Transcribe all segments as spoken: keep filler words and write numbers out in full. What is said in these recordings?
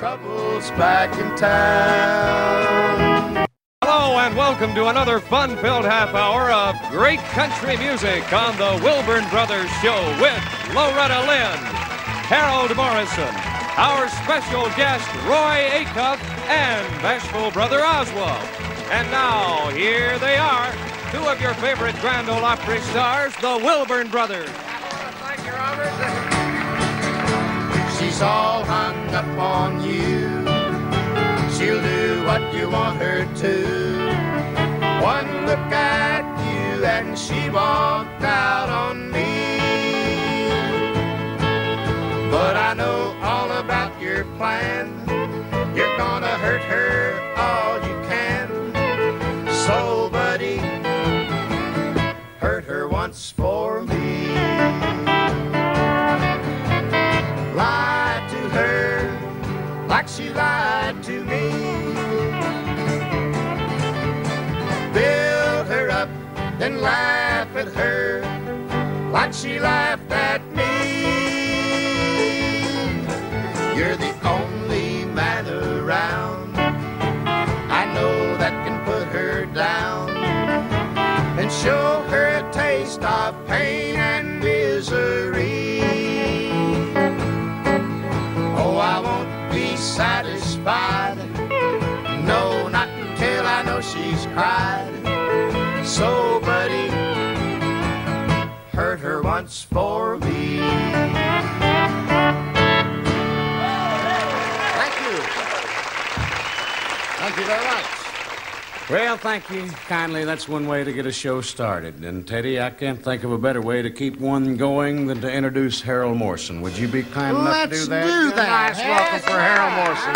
troubles back in town. Hello and welcome to another fun-filled half hour of great country music on the Wilburn Brothers Show with Loretta Lynn, Harold Morrison, our special guest Roy Acuff, and bashful brother Oswald. And now, here they are, two of your favorite Grand Ole Opry stars, the Wilburn Brothers. Thank you, Robert. She's all hung up on you. She'll do what you want her to. One look at you and she walked out on me. But I know all about your plan. You're gonna hurt her all you can. So, buddy, hurt her once for me. Lie to her like she lied to me. Build her up, then laugh at her like she laughed at me. You're the only man around I know that can put her down and show her a taste of pain and misery. Oh, I won't be satisfied, no, not until I know she's cried. So, buddy, hurt her once for me. Thank you. Thank you very much. Well, thank you kindly. That's one way to get a show started. And, Teddy, I can't think of a better way to keep one going than to introduce Harold Morrison. Would you be kind enough Let's to do that? do that. Nice welcome for Harold Morrison,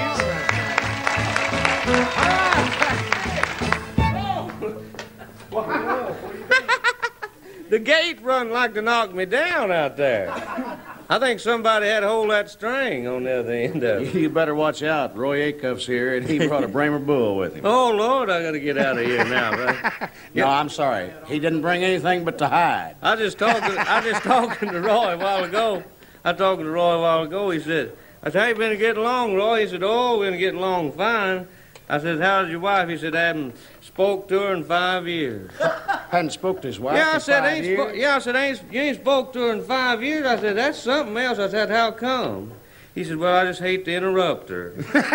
The gate run like to knock me down out there. I think somebody had to hold that string on the other end of it. You better watch out. Roy Acuff's here, and he brought a Bramer bull with him. Oh, Lord, I got to get out of here now, brother. No, I'm sorry. He didn't bring anything but to hide. I just talking. I just talking to Roy a while ago. I talking to Roy a while ago. He said, "I said, how you been getting along, Roy?" He said, "Oh, we're been getting along fine." I said, "How's your wife?" He said, "I haven't spoke to her in five years." Hadn't spoke to his wife Yeah, I in said, five ain't years? spo- yeah, I said, ain't, you ain't spoke to her in five years. I said, that's something else. I said, how come? He said, well, I just hate to interrupt her.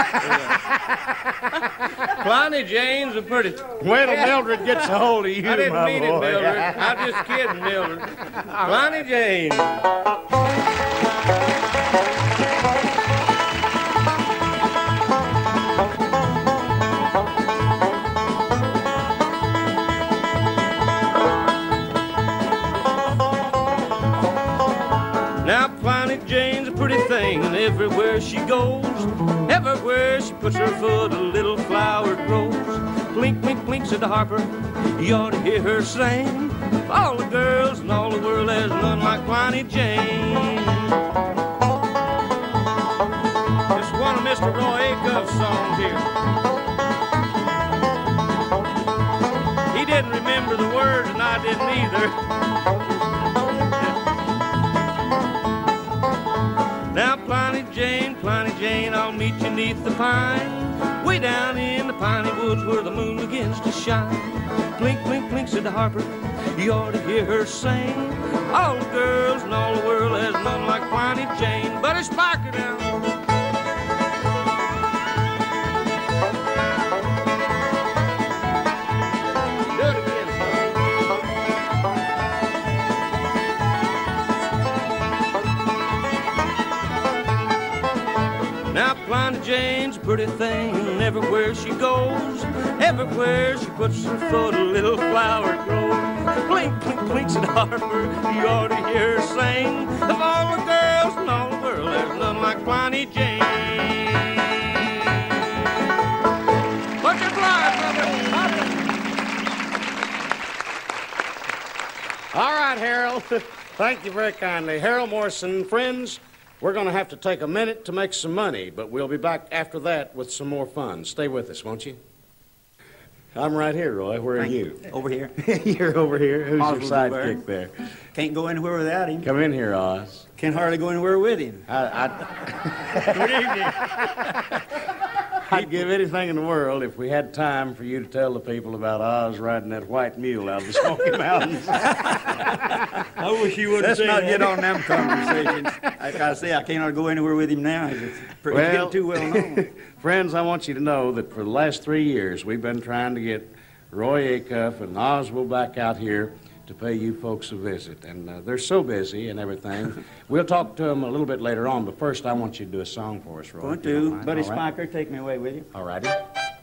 Pliny Jane's a pretty... Wait till Mildred gets a hold of you, I didn't my mean boy. it, Mildred. I'm just kidding, Mildred. Pliny Jane. Now, Pliny Jane's a pretty thing, and everywhere she goes, everywhere she puts her foot, a little flower grows. Blink, blink, blink, said the harper, you ought to hear her sing. All the girls in all the world, there's none like Pliny Jane. It's one of Mister Roy Acuff's songs here. He didn't remember the words, and I didn't either. Now, Pliny Jane, Pliny Jane, I'll meet you neath the pine, way down in the piney woods where the moon begins to shine. Blink, blink, blink, said the harper, you ought to hear her sing. All the girls in all the world, there's none like Pliny Jane. But it's Parker now. Do it again, now, Pliny Jane's a pretty thing, and everywhere she goes, everywhere she puts her foot, a little flower grows. Blink, blink, blink, said Harper, you ought to hear her sing. Of all the girls in all the world, there's none like Pliny Jane. What's your fly, brother? All right, Harold. Thank you very kindly. Harold Morrison, friends, we're going to have to take a minute to make some money, but we'll be back after that with some more fun. Stay with us, won't you? I'm right here, Roy. Where are Thank you? Over here. You're over here. Who's Oswald's your over sidekick there? Can't go anywhere without him. Come in here, Oz. Can't hardly go anywhere with him. I, I'd, Good evening. I'd give anything in the world if we had time for you to tell the people about Oz riding that white mule out of the Smoky Mountains. I wish you wouldn't. Let's not get on them conversations. Like I say, I cannot go anywhere with him now. He's pretty, Well, getting too well known. Friends, I want you to know that for the last three years, we've been trying to get Roy Acuff and Oswald back out here to pay you folks a visit. And uh, they're so busy and everything. We'll talk to them a little bit later on, but first I want you to do a song for us, Roy. Going if you don't to. mind. Buddy All right? Spiker, take me away with you. All righty.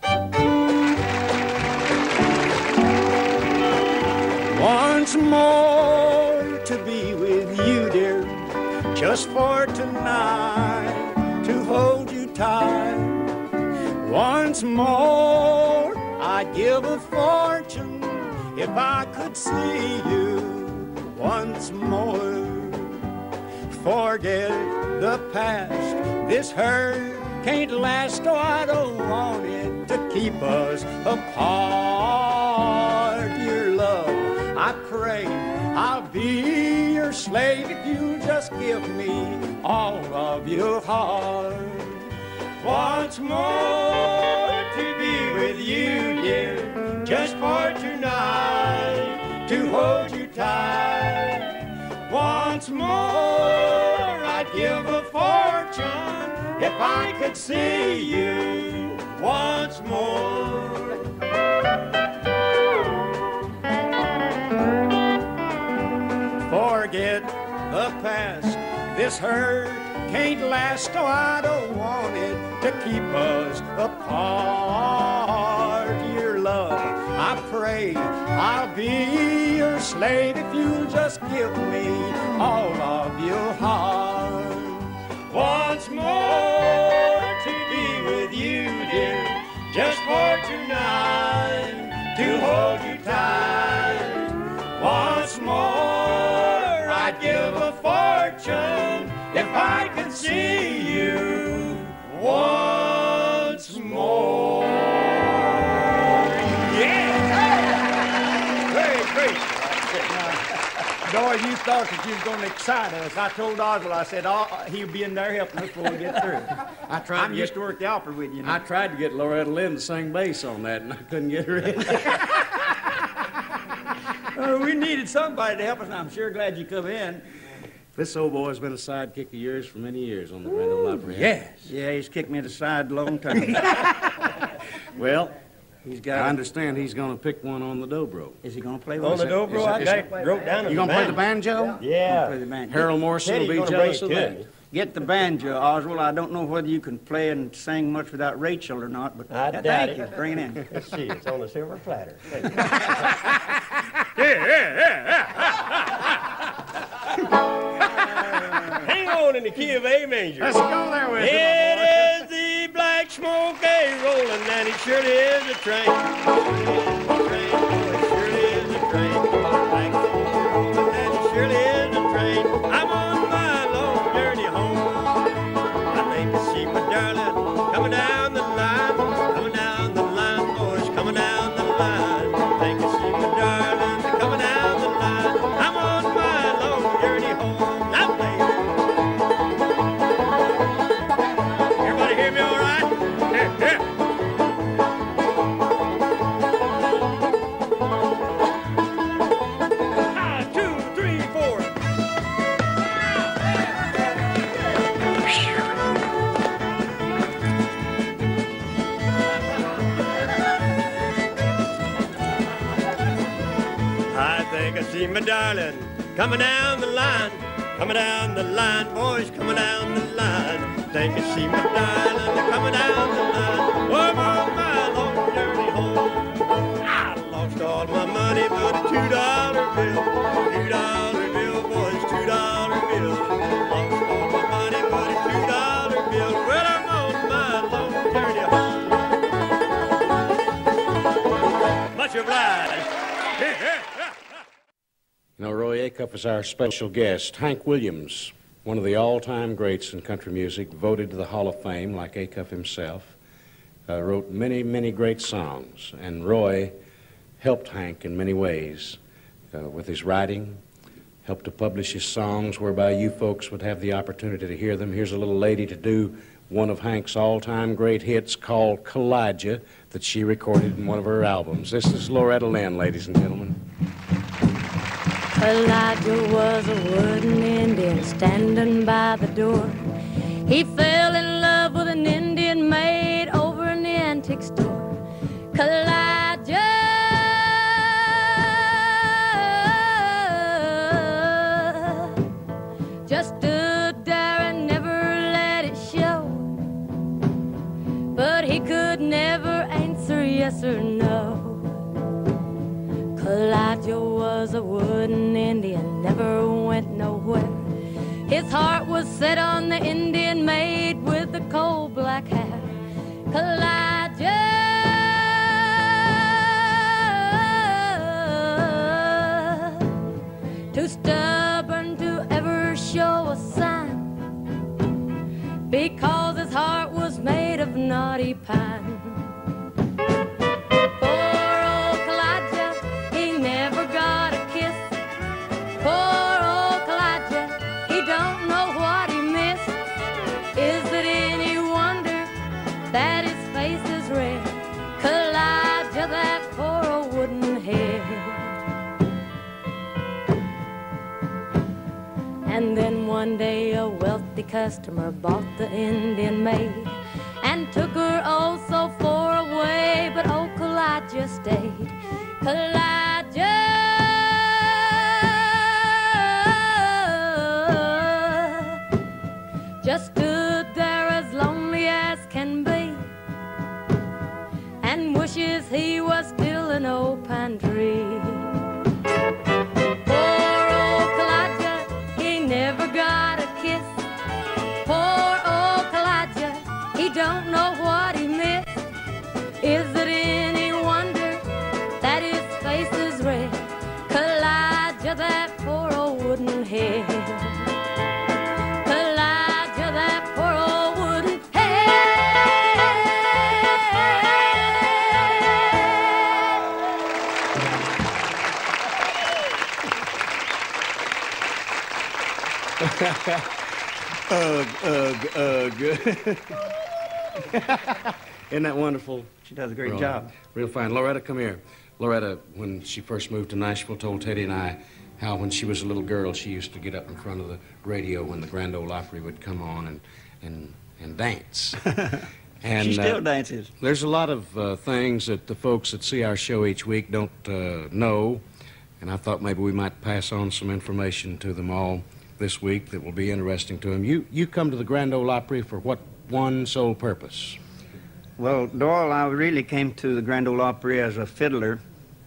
Once more to be with you, dear, just for tonight, to hold you tight. Once more, I'd give a fortune if I could see you once more. Forget the past, this hurt can't last, oh, I don't want it to keep us apart. Your love, I pray, I'll be your slave if you just give me all of your heart. Once more to be with you, dear, just for tonight, to hold you tight. Once more, I'd give a fortune if I could see you once more. Forget the past, this hurt can't last, oh, I don't want it to keep us apart. Your love, I pray, I'll be your slave if you'll just give me all of your heart. Once more to be with you, dear, just for tonight, to hold you tight. Once more, I'd give a fortune if I could see you once more. Yeah! Very great. Doris, you thought that you was going to excite us. I told Oswald, I said, oh, he'll be in there helping us before we get through. I tried I'm to used get, to work the opera with you. Now. I tried to get Loretta Lynn to sing bass on that, and I couldn't get her in. uh, we needed somebody to help us, and I'm sure glad you come in. This old boy's been a sidekick of yours for many years on the Random Opry. Yes. Yeah, he's kicked me to the side a long time. Well, he's got. I understand he's going to pick one on the dobro. Is he going to play on the dobro? I got it wrote down. You going to play the banjo? Yeah. Play the banjo. Harold Morrison Teddy's will be gonna jealous bring of it to that. me. Get the banjo, Oswald. I don't know whether you can play and sing much without Rachel or not, but I yeah, doubt thank it. you. Bring it in. Let's see. It's on a silver platter. Hang on in the key of A major. Let's go there with It it. is the black smoke a rolling, and it surely is a train. Train, oh, it surely is a train. Black smoke a rolling, and it surely is a train. I'm on my long journey home. I think I see my darling coming down the line, coming down the line, boys, coming down the line. I think I see my darling coming down the line. I'm on my long journey home. Now, baby. Everybody hear me all right? Here, here. Ah, two, three, four. I think I see my darling coming down the line, coming down the line, boys, coming down the line. Think I see my darling coming down the line. Oh, I'm on my long journey home. I lost all my money but a two dollar bill, two dollar bill, boys, two dollar bill. Lost all my money but a two dollar bill. Well, I'm on my long journey home. Much obliged. You know, Roy Acuff is our special guest. Hank Williams, one of the all-time greats in country music, voted to the Hall of Fame like Acuff himself. uh, wrote many, many great songs, and Roy helped Hank in many ways uh, with his writing, helped to publish his songs whereby you folks would have the opportunity to hear them. Here's a little lady to do one of Hank's all-time great hits called Kalijah that she recorded in one of her albums. This is Loretta Lynn, ladies and gentlemen. Kalijah was a wooden Indian standing by the door. He fell in love with an Indian maid over in the antique store. Kalijah just stood there and never let it show. But he could never answer yes or no. Kalijah was a wooden Indian, never went nowhere. His heart was set on the Indian maid with the coal black hair. Kalijah too stubborn to ever show a sign, because his heart was made of knotty pine. And then one day a wealthy customer bought the Indian maid and took her oh so far away, but oh Kalijah stayed. Kalijah just stood there as lonely as can be and wishes he was still an old pine tree. Don't know what he missed. Is it any wonder that his face is red? Kalijah, that poor old wooden head. Kalijah, that poor old wooden Ugh, ugh, ugh. Isn't that wonderful? She does a great Real, job. Real fine. Loretta, come here. Loretta, when she first moved to Nashville, told Teddy and I how when she was a little girl, she used to get up in front of the radio when the Grand Ole Opry would come on and, and, and dance. And, she still uh, dances. There's a lot of uh, things that the folks that see our show each week don't uh, know, and I thought maybe we might pass on some information to them all this week that will be interesting to them. You, you come to the Grand Ole Opry for what one sole purpose? Well, Doyle, I really came to the Grand Ole Opry as a fiddler,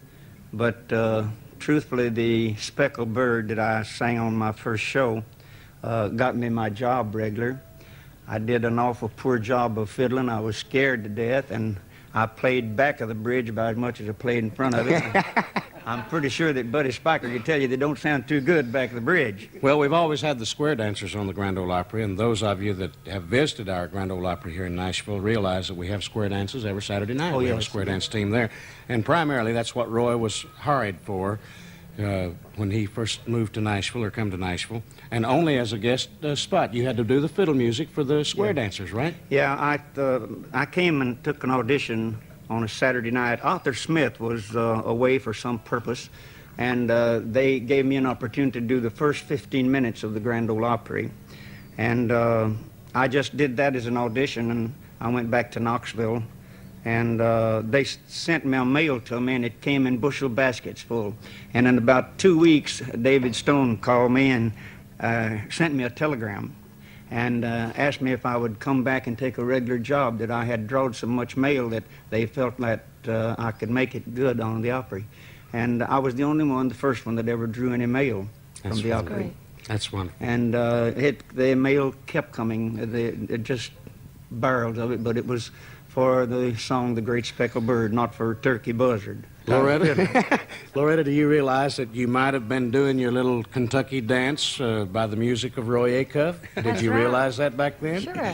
but uh, truthfully, the Speckled Bird that I sang on my first show uh, got me my job regular. I did an awful poor job of fiddling. I was scared to death, and I played back of the bridge about as much as I played in front of it. I'm pretty sure that Buddy Spiker could tell you they don't sound too good back of the bridge. Well, we've always had the square dancers on the Grand Ole Opry, and those of you that have visited our Grand Ole Opry here in Nashville realize that we have square dances every Saturday night. Oh, we yes. have a square dance team there. And primarily, that's what Roy was hired for uh, when he first moved to Nashville or come to Nashville. And only as a guest uh, spot. You had to do the fiddle music for the square Yeah. dancers, right? Yeah, I, uh, I came and took an audition on a Saturday night. Arthur Smith was uh, away for some purpose, and uh, they gave me an opportunity to do the first fifteen minutes of the Grand Ole Opry. And uh, I just did that as an audition, and I went back to Knoxville, and uh, they s- sent me a mail to me, and it came in bushel baskets full. And in about two weeks, David Stone called me and uh, sent me a telegram and uh, asked me if I would come back and take a regular job, that I had drawed so much mail that they felt that uh, I could make it good on the Opry. And I was the only one, the first one, that ever drew any mail from That's the wonderful. Opry. Great. That's wonderful. And uh, it, the mail kept coming, the, it just barrels of it, but it was for the song The Great Speckled Bird, not for Turkey Buzzard. Loretta, Loretta, do you realize that you might have been doing your little Kentucky dance uh, by the music of Roy Acuff? Did That's you right. realize that back then? Sure.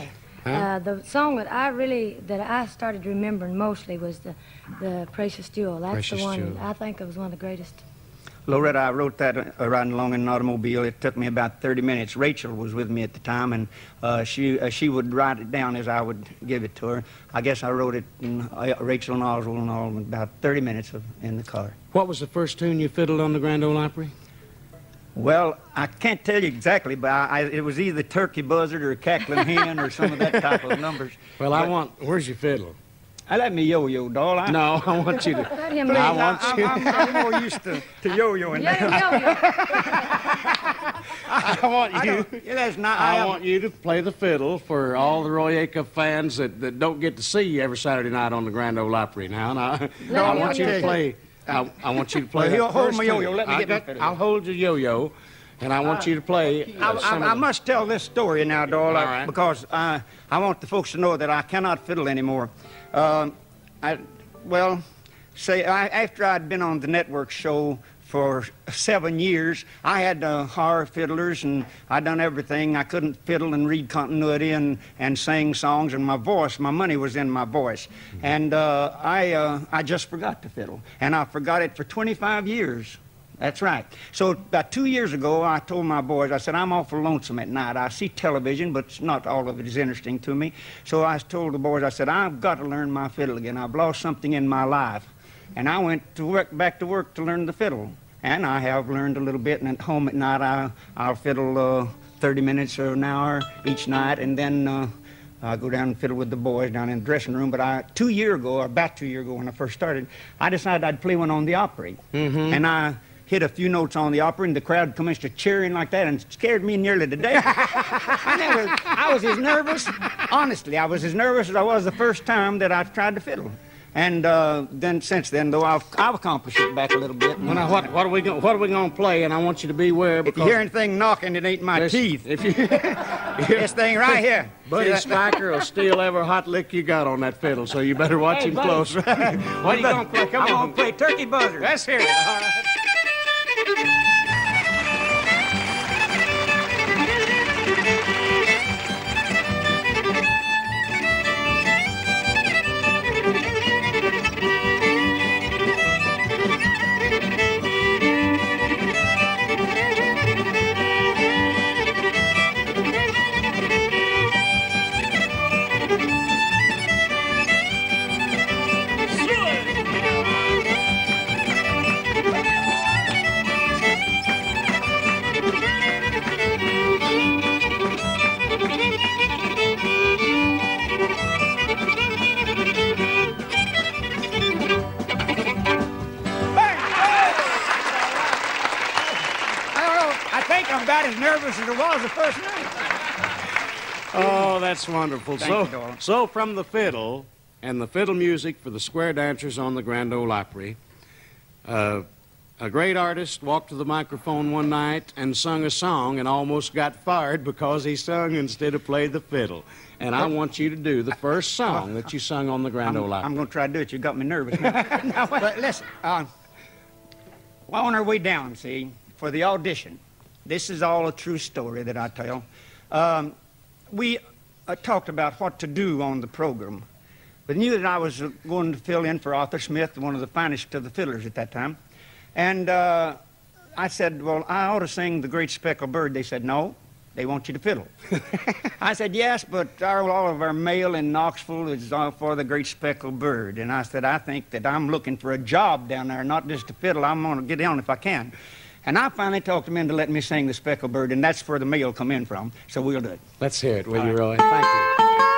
Huh? Uh, the song that I really, that I started remembering mostly was the, the Precious Jewel. That's Precious the one Jewel. I think it was one of the greatest. Loretta, I wrote that uh, riding along in an automobile. It took me about thirty minutes. Rachel was with me at the time, and uh, she uh, she would write it down as I would give it to her. I guess I wrote it, in, uh, Rachel and Oswald and all, in about thirty minutes of, in the car. What was the first tune you fiddled on the Grand Ole Opry? Well, I can't tell you exactly, but I, I, it was either Turkey Buzzard or Cackling Hen or some of that type of numbers. Well, I want, where's your fiddle? I let me yo-yo, doll. I, No, I want you to. Let him Please, I know. want I, you. I'm, I'm more used to, to yo-yoing. Let him yo-yo. I want I you. don't, yeah, that's not. I, I have- want you to play the fiddle for all the Roy Acuff fans that, that don't get to see you every Saturday night on the Grand Ole Opry. Now, and I, Let I him want you to yo-yo. play. I, I want you to play. Well, that he'll hold first my tune. yo-yo. Let me I get my got- fiddle. I'll hold your yo-yo, and I want you to play. I, Uh, some I, of I the- must tell this story now, doll, All I- right. because I, I want the folks to know that I cannot fiddle anymore. Um, I, well, say, I, after I'd been on the network show for seven years, I had to hire fiddlers, and I done everything. I couldn't fiddle and read continuity and, and sing songs, and my voice, my money was in my voice. Mm-hmm. And uh, I, uh, I just forgot to fiddle, and I forgot it for twenty-five years. That's right. So about two years ago, I told my boys, I said, I'm awful lonesome at night. I see television, but it's not all of it is interesting to me. So I told the boys, I said, I've got to learn my fiddle again. I've lost something in my life. And I went to work, back to work to learn the fiddle. And I have learned a little bit, and at home at night, I, I'll fiddle uh, thirty minutes or an hour each night, and then uh, I go down and fiddle with the boys down in the dressing room. But I, two years ago, or about two years ago when I first started, I decided I'd play one on the Opry. Mm-hmm. And I hit a few notes on the Opry, and the crowd commenced to cheering like that, and scared me nearly to death. I never, I was as nervous, honestly, I was as nervous as I was the first time that I tried to fiddle. And uh, then, since then, though, I've, I've accomplished it back a little bit. Well, now, what, what are we going? What are we going to play? And I want you to beware If you because hear anything knocking, it ain't my Listen, teeth. If you, This thing right here. Buddy See that? Spiker will steal every hot lick you got on that fiddle, so you better watch Hey, him buddy. close. What are you going to play? Come I'm on. gonna play Turkey Buzzard. Let's hear it. All right. I don't know. I think I'm about as nervous as I was the first night. Oh, that's wonderful. Thank so, you, darling. so from the fiddle and the fiddle music for the square dancers on the Grand Ole Opry, uh, a great artist walked to the microphone one night and sung a song and almost got fired because he sung instead of played the fiddle. And I want you to do the first song that you sung on the Grand I'm, Ole Opry. I'm going to try to do it. You got me nervous. now, but listen, uh, well, on our way down, see, for the audition, this is all a true story that I tell. Um, we uh, talked about what to do on the program, but knew that I was uh, going to fill in for Arthur Smith, one of the finest of the fiddlers at that time. And uh, I said, well, I ought to sing The Great Speckled Bird. They said, no, they want you to fiddle. I said, yes, but our, all of our mail in Knoxville is uh, for The Great Speckled Bird. And I said, I think that I'm looking for a job down there, not just to fiddle. I'm going to get on if I can. And I finally talked them into letting me sing The Speckled Bird, and that's where the mail come in from. So we'll do it. Let's hear it, will you, Roy? Thank you.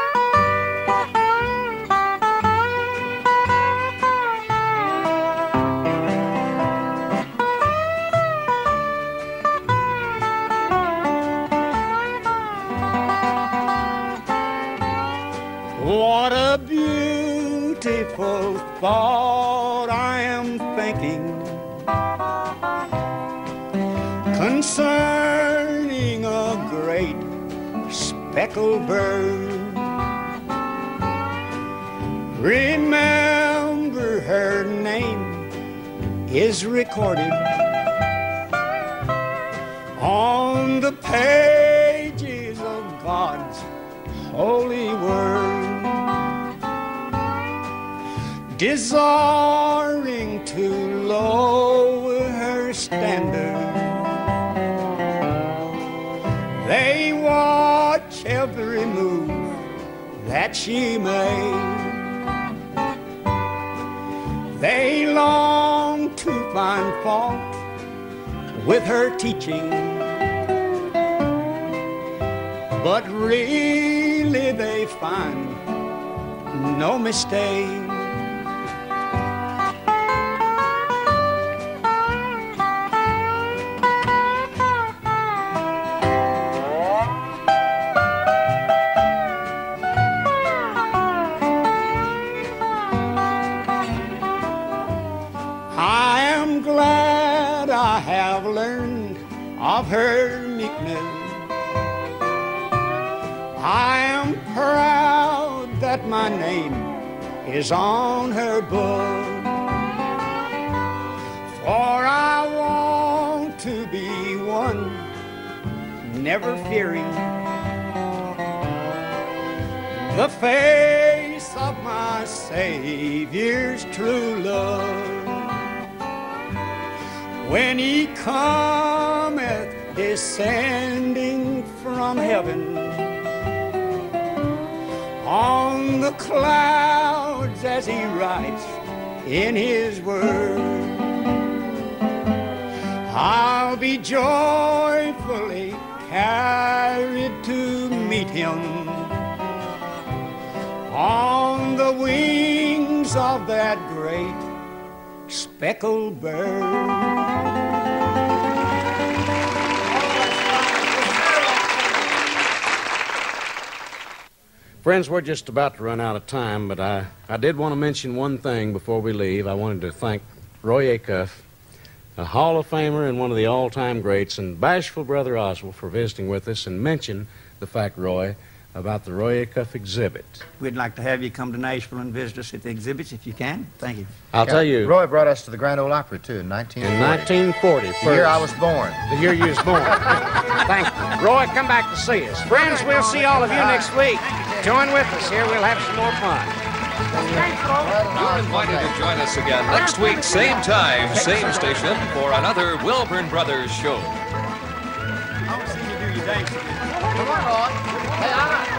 What a beautiful thought I am thinking concerning a great speckled bird. Remember, her name is recorded on the pages of God's holy word. desiring to lower her standard. They watch every move that she made. They long to find fault with her teaching, but really they find no mistake. I am glad I have learned of her meekness. I am proud that my name is on her book, for I want to be one never fearing the face of my Savior's true love. When he cometh descending from heaven on the clouds as he writes in his word, I'll be joyfully carried to meet him on the wings of that great speckled bird. Friends, we're just about to run out of time, but I, I did want to mention one thing before we leave. I wanted to thank Roy Acuff, a Hall of Famer and one of the all-time greats, and bashful Brother Oswald for visiting with us, and mention the fact, Roy, about the Roy Acuff exhibit. We'd like to have you come to Nashville and visit us at the exhibits if you can. Thank you. I'll Yeah, tell you. Roy brought us to the Grand Ole Opry, too, in nineteen forty. In nineteen forty. The year I was born. The year you was born. Thank you. Roy, come back to see us. Friends, we'll see all of you next week. Join with us here. We'll have some more fun. You're invited to join us again next week, same time, same station, for another Wilburn Brothers show. I want to see you do your dance. Come on, Roy. Hey, I...